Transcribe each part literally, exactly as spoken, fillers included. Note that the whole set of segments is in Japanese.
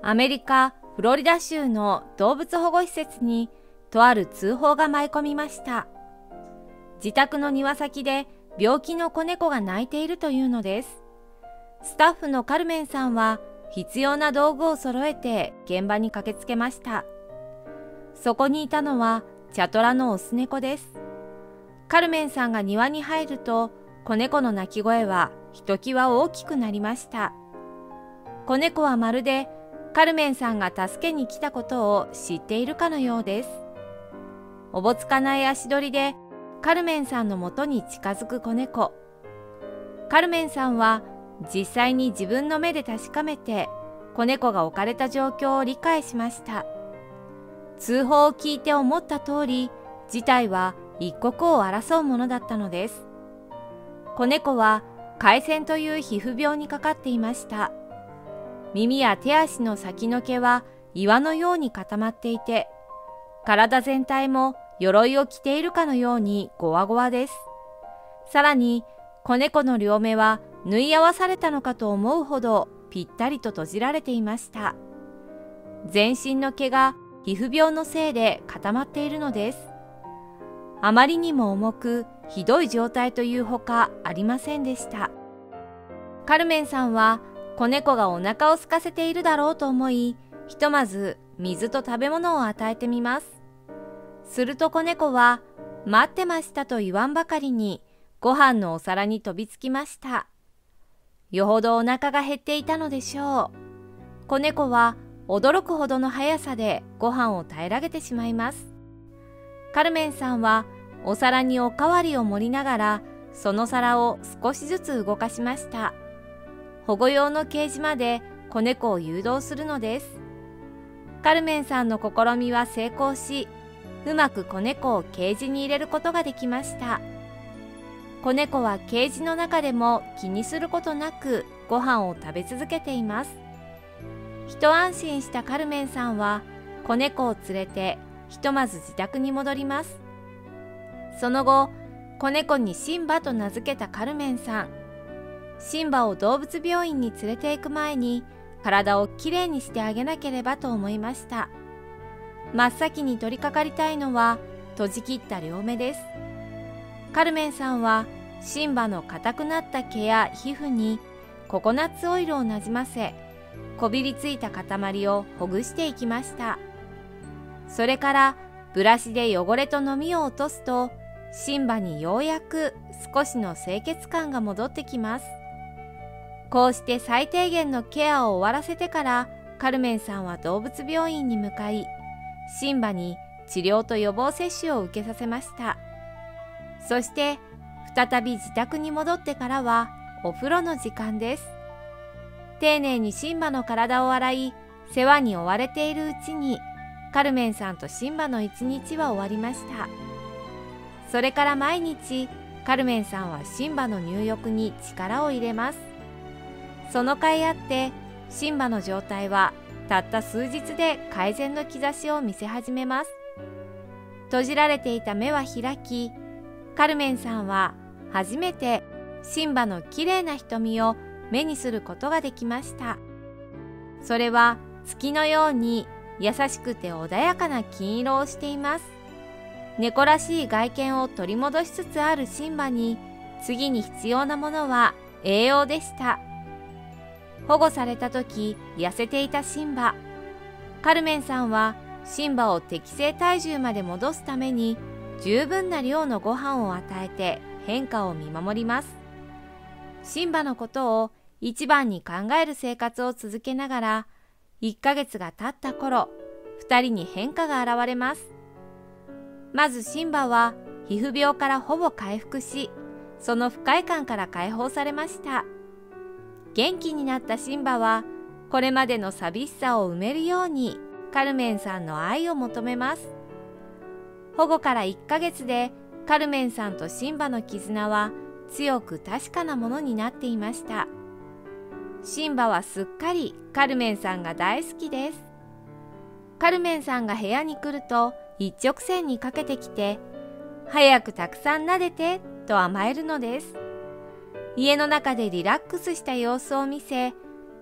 アメリカ・フロリダ州の動物保護施設にとある通報が舞い込みました。自宅の庭先で病気の子猫が泣いているというのです。スタッフのカルメンさんは必要な道具を揃えて現場に駆けつけました。そこにいたのはチャトラのオス猫です。カルメンさんが庭に入ると、子猫の鳴き声はひときわ大きくなりました。子猫はまるでカルメンさんが助けに来たことを知っているかのようです。おぼつかない足取りでカルメンさんのもとに近づく子猫。カルメンさんは実際に自分の目で確かめて子猫が置かれた状況を理解しました。通報を聞いて思った通り、事態は一刻を争うものだったのです。子猫は疥癬という皮膚病にかかっていました。耳や手足の先の毛は岩のように固まっていて、体全体も鎧を着ているかのようにゴワゴワです。さらに子猫の両目は縫い合わされたのかと思うほどぴったりと閉じられていました。全身の毛が皮膚病のせいで固まっているのです。あまりにも重くひどい状態というほかありませんでした。カルメンさんは子猫がお腹を空かせているだろうと思い、ひとまず水と食べ物を与えてみます。すると子猫は待ってましたと言わんばかりにご飯のお皿に飛びつきました。よほどお腹が減っていたのでしょう。子猫は驚くほどの速さでご飯を平らげてしまいます。カルメンさんはお皿におかわりを盛りながらその皿を少しずつ動かしました。保護用のケージまで子猫を誘導するのです。カルメンさんの試みは成功し、うまく子猫をケージに入れることができました。子猫はケージの中でも気にすることなくご飯を食べ続けています。一安心したカルメンさんは子猫を連れてひとまず自宅に戻ります。その後、子猫にシンバと名付けたカルメンさん。シンバを動物病院に連れて行く前に体をきれいにしてあげなければと思いました。真っ先に取り掛かりたいのは閉じきった両目です。カルメンさんはシンバの硬くなった毛や皮膚にココナッツオイルをなじませ、こびりついた塊をほぐしていきました。それからブラシで汚れとのみを落とすと、シンバにようやく少しの清潔感が戻ってきます。こうして最低限のケアを終わらせてからカルメンさんは動物病院に向かい、シンバに治療と予防接種を受けさせました。そして再び自宅に戻ってからはお風呂の時間です。丁寧にシンバの体を洗い、世話に追われているうちにカルメンさんとシンバの一日は終わりました。それから毎日カルメンさんはシンバの入浴に力を入れます。その甲斐あってシンバの状態はたった数日で改善の兆しを見せ始めます。閉じられていた目は開き、カルメンさんは初めてシンバのきれいな瞳を目にすることができました。それは月のように優しくて穏やかな金色をしています。猫らしい外見を取り戻しつつあるシンバに、次に必要なものは栄養でした。保護された時痩せていたシンバ。カルメンさんはシンバを適正体重まで戻すために十分な量のご飯を与えて変化を見守ります。シンバのことを一番に考える生活を続けながら、いっかげつが経った頃、ふたりに変化が現れます。まずシンバは皮膚病からほぼ回復し、その不快感から解放されました。元気になったシンバは、これまでの寂しさを埋めるようにカルメンさんの愛を求めます。保護からいっかげつでカルメンさんとシンバの絆は強く確かなものになっていました。シンバはすっかりカルメンさんが大好きです。カルメンさんが部屋に来ると一直線にかけてきて、早くたくさん撫でてと甘えるのです。家の中でリラックスした様子を見せ、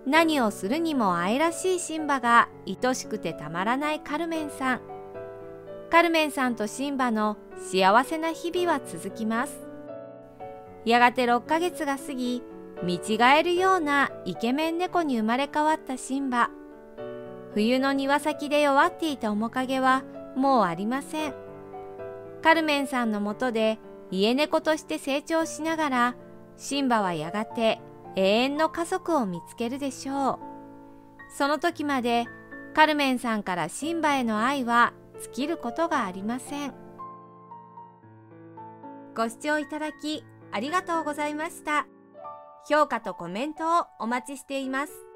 何をするにも愛らしいシンバが愛しくてたまらないカルメンさん。カルメンさんとシンバの幸せな日々は続きます。やがてろっかげつが過ぎ、見違えるようなイケメン猫に生まれ変わったシンバ。冬の庭先で弱っていた面影はもうありません。カルメンさんのもとで家猫として成長しながら、シンバはやがて永遠の家族を見つけるでしょう。その時までカルメンさんからシンバへの愛は尽きることがありません。ご視聴いただきありがとうございました。評価とコメントをお待ちしています。